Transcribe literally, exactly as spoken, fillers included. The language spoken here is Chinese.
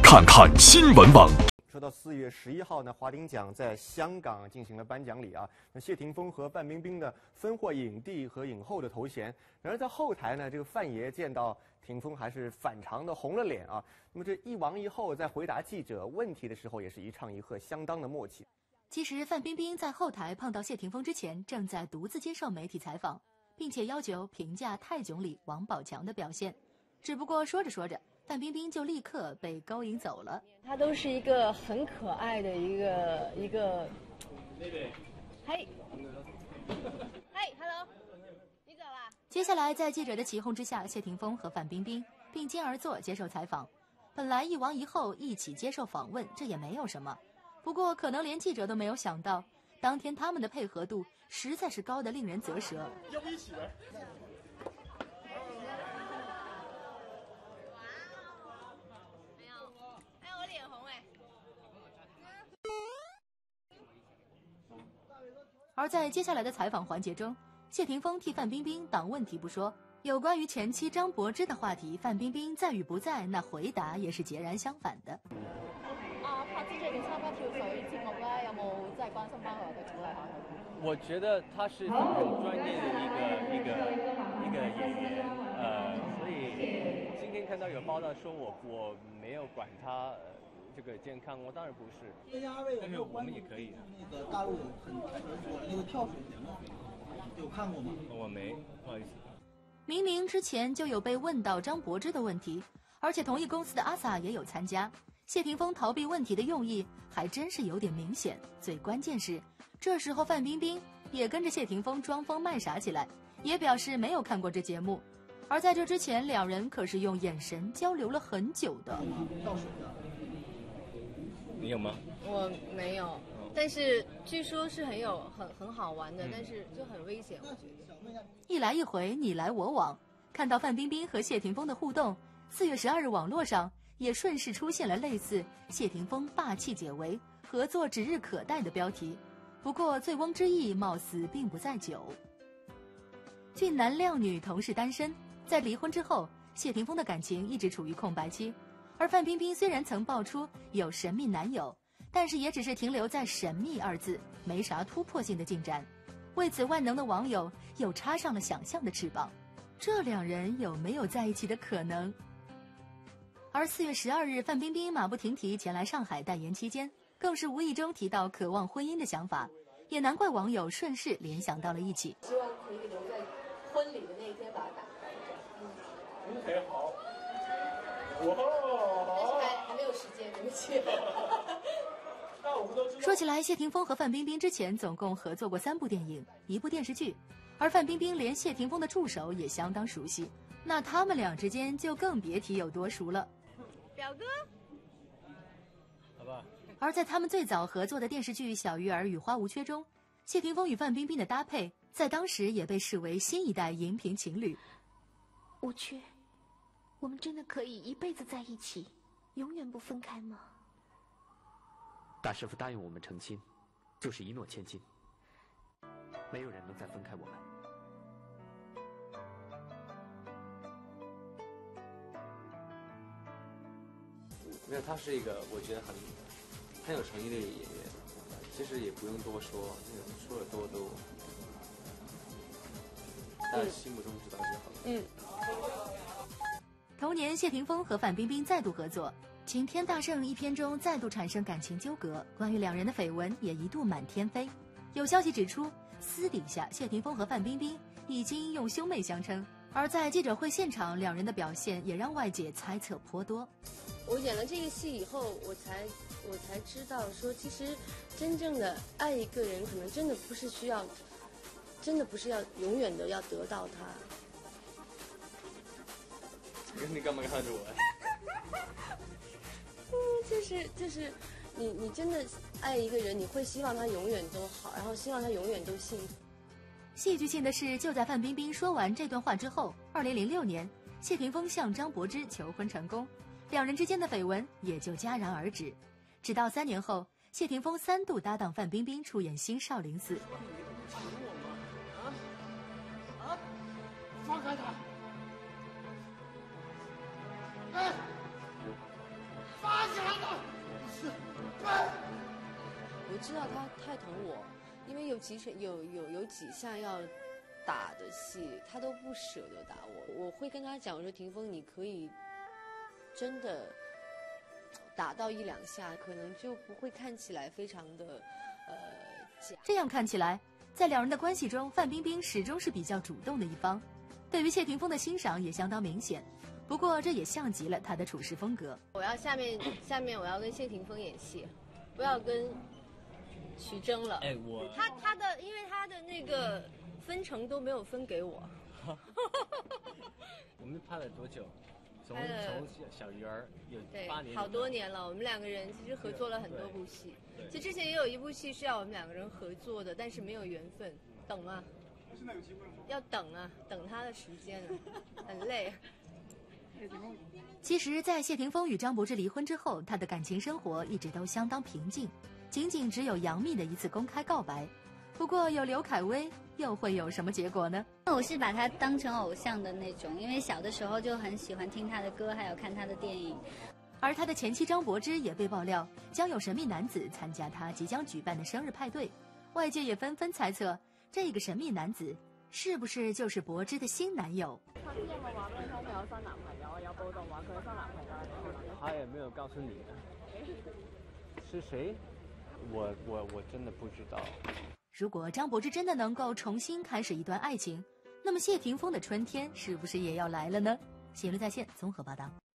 看看新闻网。 说到四月十一号呢，华鼎奖在香港进行了颁奖礼啊。那谢霆锋和范冰冰呢分获影帝和影后的头衔。然而在后台呢，这个范爷见到霆锋还是反常的红了脸啊。那么这一王一后在回答记者问题的时候，也是一唱一和，相当的默契。 其实范冰冰在后台碰到谢霆锋之前，正在独自接受媒体采访，并且要求评价泰囧里王宝强的表现。只不过说着说着，范冰冰就立刻被勾引走了。 她都是一个很可爱的一个一个。嘿，嘿 ，hello， 你走啦？ 接下来在记者的起哄之下，谢霆锋和范冰冰并肩而坐接受采访。本来一王一后一起接受访问，这也没有什么。不过可能连记者都没有想到，当天他们的配合度实在是高得令人啧舌。 要不一起来？ 而在接下来的采访环节中，谢霆锋替范冰冰挡问题不说，有关于前妻张柏芝的话题，范冰冰在与不在，那回答也是截然相反的。 啊，柏芝最近參加跳水節目咧，有冇真係關心翻佢或者鼓勵下佢？ 我覺得他是很專業的一個一個一個演員，呃，所以今天看到有報道說我我沒有管他。这个健康，我当然不是。但是我们也可以。 那个大陆有很很火的那个跳水节目，有看过吗？ 我没，不好意思。 明明之前就有被问到张柏芝的问题，而且同一公司的阿 sa 也有参加。谢霆锋逃避问题的用意还真是有点明显。最关键是，这时候范冰冰也跟着谢霆锋装疯卖傻起来，也表示没有看过这节目。而在这之前，两人可是用眼神交流了很久的。 倒水的。 你有吗？ 我没有，但是据说是很有很很好玩的，嗯、但是就很危险，我觉得。 一来一回，你来我往，看到范冰冰和谢霆锋的互动，四月十二日网络上也顺势出现了类似“谢霆锋霸气解围，合作指日可待”的标题。不过醉翁之意貌似并不在酒。俊男靓女同是单身，在离婚之后，谢霆锋的感情一直处于空白期。而范冰冰虽然曾爆出有神秘男友，但是也只是停留在神秘二字，没啥突破性的进展。为此，万能的网友又插上了想象的翅膀，这两人有没有在一起的可能？而四月十二日，范冰冰马不停蹄前来上海代言期间，更是无意中提到渴望婚姻的想法，也难怪网友顺势联想到了一起。 希望可以留在婚礼的那一天把它打开。 嗯，很好。 但是还还没有时间，对不起。 说起来，谢霆锋和范冰冰之前总共合作过三部电影，一部电视剧，而范冰冰连谢霆锋的助手也相当熟悉，那他们俩之间就更别提有多熟了。 表哥， 好吧。 而在他们最早合作的电视剧《小鱼儿与花无缺》中，谢霆锋与范冰冰的搭配在当时也被视为新一代荧屏情侣。 无缺。我们真的可以一辈子在一起，永远不分开吗？ 大师傅答应我们成亲，就是一诺千金，没有人能再分开我们。 没有，他是一个我觉得很很有诚意的演员，其实也不用多说，那个说的多都，大家心目中知道就好了。 嗯。 同年，谢霆锋和范冰冰再度合作，《晴天大圣》一篇中再度产生感情纠葛，关于两人的绯闻也一度满天飞。有消息指出，私底下谢霆锋和范冰冰已经用兄妹相称，而在记者会现场，两人的表现也让外界猜测颇多。 我演了这个戏以后，我才我才知道说，其实真正的爱一个人，可能真的不是需要，真的不是要永远的要得到他。 你干嘛看着我？ 嗯，就是就是，你你真的爱一个人，你会希望他永远都好，然后希望他永远都幸福。 戏剧性的是，就在范冰冰说完这段话之后，二零零六年，谢霆锋向张柏芝求婚成功，两人之间的绯闻也就戛然而止。直到三年后，谢霆锋三度搭档范冰冰出演《新少林寺》。 啊啊！放开他！哎，放下！ 知道他太疼我，因为有几场有有有几下要打的戏，他都不舍得打我。我会跟他讲，我说霆锋，你可以真的打到一两下，可能就不会看起来非常的呃假。 这样看起来，在两人的关系中，范冰冰始终是比较主动的一方，对于谢霆锋的欣赏也相当明显。不过这也像极了他的处事风格。 我要下面下面我要跟谢霆锋演戏，不要跟徐峥了。 哎，我他他的因为他的那个分成都没有分给我。 我们拍了多久？从拍了从小鱼儿有八年， 好多年了。我们两个人其实合作了很多部戏，其实之前也有一部戏是要我们两个人合作的，但是没有缘分，等啊， 现在有机会了吗？ 要等啊，等他的时间啊，很累。 其实，在谢霆锋与张柏芝离婚之后，他的感情生活一直都相当平静，仅仅只有杨幂的一次公开告白。不过有刘恺威，又会有什么结果呢？ 我是把他当成偶像的那种，因为小的时候就很喜欢听他的歌，还有看他的电影。 而他的前妻张柏芝也被爆料将有神秘男子参加他即將舉辦的生日派對，外界也紛紛猜測這個神秘男子是不是就是柏芝的新男友？ 他之前有冇話俾你聽佢有新男朋友啊？有報道話佢有新男朋友。 他也沒有告訴你，是誰？我我我真的不知道。 如果张柏芝真的能够重新开始一段爱情，那么谢霆锋的春天是不是也要来了呢？新闻在线综合报道。